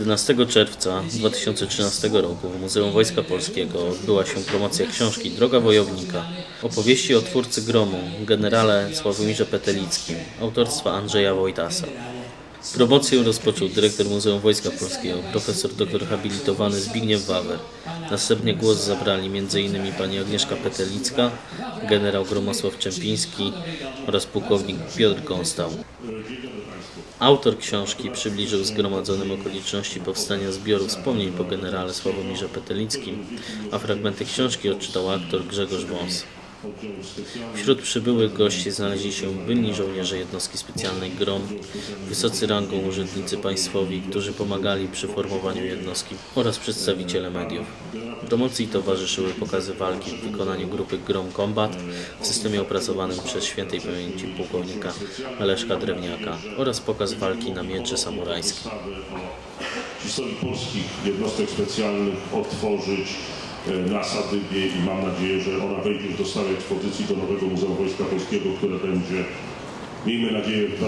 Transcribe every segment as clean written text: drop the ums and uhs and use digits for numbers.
11 czerwca 2013 roku w Muzeum Wojska Polskiego odbyła się promocja książki Droga Wojownika, opowieści o twórcy gromu, generale Sławomirze Petelickim, autorstwa Andrzeja Wojtasa. Promocję rozpoczął dyrektor Muzeum Wojska Polskiego, profesor doktor habilitowany Zbigniew Wawer. Następnie głos zabrali m.in. pani Agnieszka Petelicka, generał Gromosław Czempiński oraz pułkownik Piotr Gąstał. Autor książki przybliżył zgromadzonym okoliczności powstania zbioru wspomnień po generale Sławomirze Petelickim, a fragmenty książki odczytał aktor Grzegorz Wąs. Wśród przybyłych gości znaleźli się byli żołnierze jednostki specjalnej GROM, wysocy rangą urzędnicy państwowi, którzy pomagali przy formowaniu jednostki oraz przedstawiciele mediów. Promocji towarzyszyły pokazy walki w wykonaniu grupy GROM Combat w systemie opracowanym przez świętej pamięci pułkownika Leszka Drewniaka oraz pokaz walki na miecze samurajskie. Historii polskich jednostek specjalnych otworzyć na Sadybie i mam nadzieję, że ona wejdzie w stałej ekspozycji do nowego Muzeum Wojska Polskiego, które będzie, miejmy nadzieję, w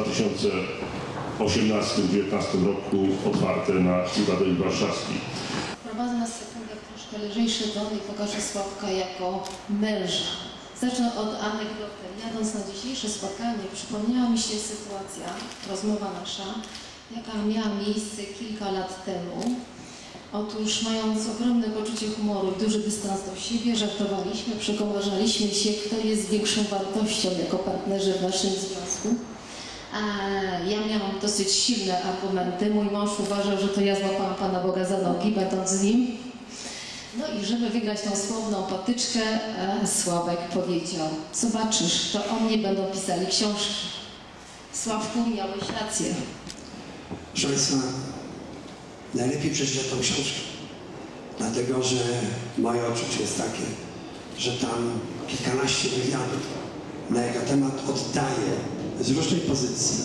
2018-2019 roku otwarte na Cytadeli Warszawskiej. Prowadzę na sekundę troszkę lżejszy dom i pokażę Sławka jako męża. Zacznę od anegdoty. Jadąc na dzisiejsze spotkanie, przypomniała mi się sytuacja, rozmowa nasza, jaka miała miejsce kilka lat temu. Otóż, mając ogromne poczucie humoru i duży dystans do siebie, żartowaliśmy, przekomarzaliśmy się, kto jest większą wartością jako partnerzy w naszym związku. Ja miałam dosyć silne argumenty. Mój mąż uważał, że to ja złapałam Pana Boga za nogi, będąc z nim. No i żeby wygrać tą słowną potyczkę, Sławek powiedział: zobaczysz, to o mnie będą pisali książki. Sławku, miałeś rację. Proszę Państwa, najlepiej przeczytać tą książkę, dlatego że moje odczucie jest takie, że tam kilkanaście wywiadów na jego temat oddaje z różnej pozycji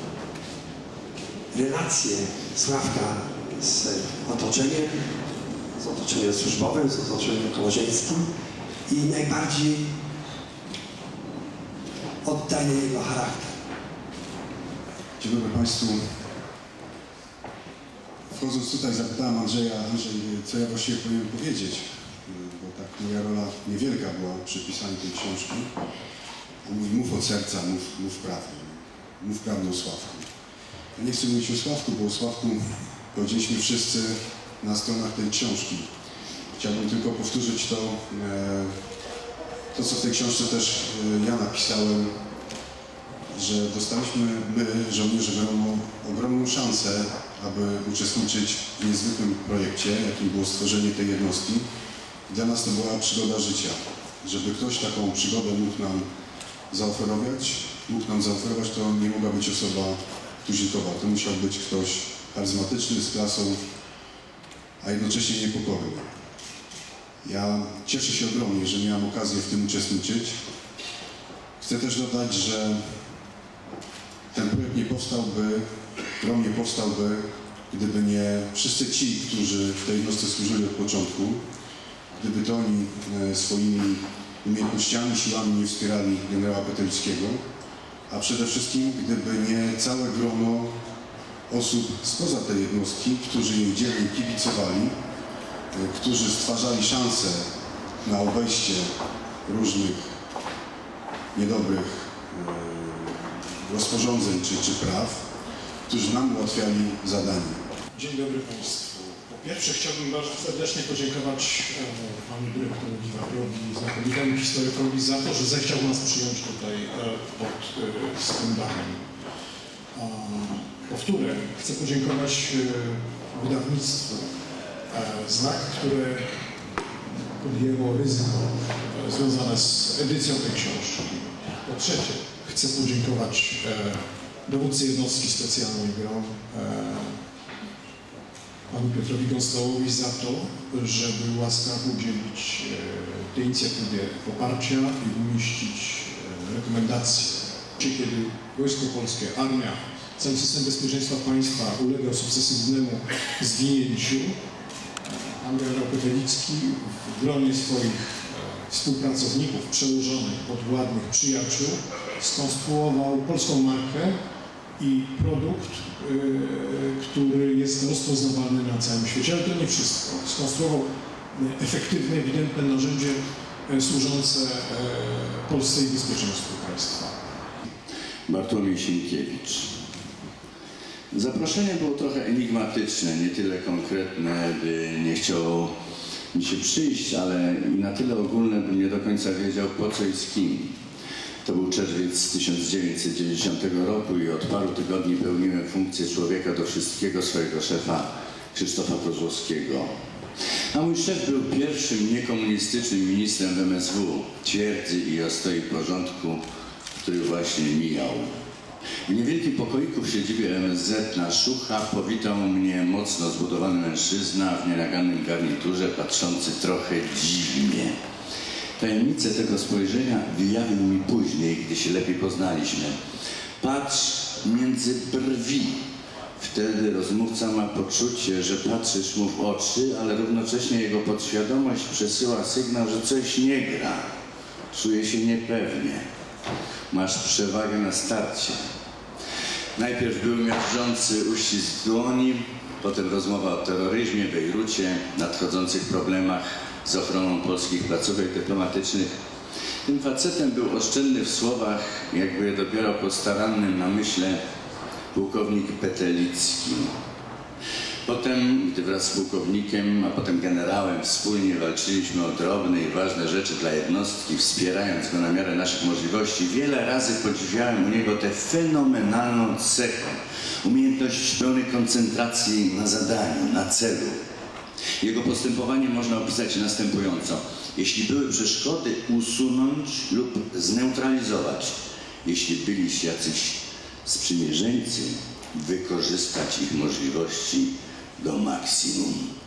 relacje Sławka z otoczeniem służbowym, z otoczeniem koleżeńskim i najbardziej oddaje jego charakter. Dzień dobry Państwu. Wchodząc tutaj zapytałem Andrzeja, co ja właściwie powinienem powiedzieć, bo tak moja rola niewielka była przy pisaniu tej książki. On mówi: mów od serca, mów prawdę, mów prawdę o Sławku. Ja nie chcę mówić o Sławku, bo o Sławku powiedzieliśmy wszyscy na stronach tej książki. Chciałbym tylko powtórzyć to co w tej książce też ja napisałem, że dostaliśmy my, żołnierze GROM-u, ogromną szansę, aby uczestniczyć w niezwykłym projekcie, jakim było stworzenie tej jednostki. Dla nas to była przygoda życia. Żeby ktoś taką przygodę mógł nam zaoferować, to nie mogła być osoba tuzikowa. To musiał być ktoś charyzmatyczny, z klasą, a jednocześnie niepokorny. Ja cieszę się ogromnie, że miałem okazję w tym uczestniczyć. Chcę też dodać, że ten projekt GROM nie powstałby, gdyby nie wszyscy ci, którzy w tej jednostce służyli od początku, gdyby to oni swoimi umiejętnościami, siłami nie wspierali generała Petelickiego, a przede wszystkim gdyby nie całe grono osób spoza tej jednostki, którzy jej dzielnie kibicowali, którzy stwarzali szanse na obejście różnych niedobrych rozporządzeń czy praw, którzy nam ułatwiali zadanie. Dzień dobry Państwu. Po pierwsze chciałbym bardzo serdecznie podziękować Panu Dyrektorowi Wawerowi, znakomitemu historykowi, za to, że zechciał nas przyjąć tutaj pod swym dachem. Powtórę, chcę podziękować wydawnictwu Znak, które podjęło ryzyko związane z edycją tej książki. Po trzecie, chcę podziękować dowódcy jednostki specjalnej GROM, panu Piotrowi Gąstałowi, za to, że był łaskaw udzielić tej inicjatywie poparcia i umieścić rekomendacje. Kiedy Wojsko Polskie, armia, cały system bezpieczeństwa państwa ulegał sukcesywnemu zwinięciu, pan generał Petelicki w gronie swoich współpracowników, przełożonych, podwładnych, przyjaciół skonstruował polską markę i produkt, który jest rozpoznawalny na całym świecie, ale to nie wszystko. Skonstruował efektywne, ewidentne narzędzie służące Polsce i bezpieczeństwu państwa. Bartłomiej Sienkiewicz. Zaproszenie było trochę enigmatyczne, nie tyle konkretne, by nie chciał mi się przyjść, ale i na tyle ogólne, bym nie do końca wiedział po co i z kim. To był czerwiec 1990 roku i od paru tygodni pełniłem funkcję człowieka do wszystkiego swojego szefa Krzysztofa Kozłowskiego. A mój szef był pierwszym niekomunistycznym ministrem w MSW, twierdzy i ostoi porządku, który właśnie mijał. W niewielkim pokoiku w siedzibie MSZ na Szucha powitał mnie mocno zbudowany mężczyzna w nienagannym garniturze, patrzący trochę dziwnie. Tajemnicę tego spojrzenia wyjawił mi później, gdy się lepiej poznaliśmy. Patrz między brwi. Wtedy rozmówca ma poczucie, że patrzysz mu w oczy, ale równocześnie jego podświadomość przesyła sygnał, że coś nie gra. Czuje się niepewnie. Masz przewagę na starcie. Najpierw był miażdżący uścisk dłoni, potem rozmowa o terroryzmie, Bejrucie, nadchodzących problemach z ochroną polskich placówek dyplomatycznych. Tym facetem był oszczędny w słowach, jakby je dobierał po starannym namyśle pułkownik Petelicki. Potem, gdy wraz z pułkownikiem, a potem generałem wspólnie walczyliśmy o drobne i ważne rzeczy dla jednostki, wspierając go na miarę naszych możliwości, wiele razy podziwiałem u niego tę fenomenalną cechę, umiejętność pełnej koncentracji na zadaniu, na celu. Jego postępowanie można opisać następująco. Jeśli były przeszkody, usunąć lub zneutralizować. Jeśli byli jacyś sprzymierzeńcy, wykorzystać ich możliwości do maksimum.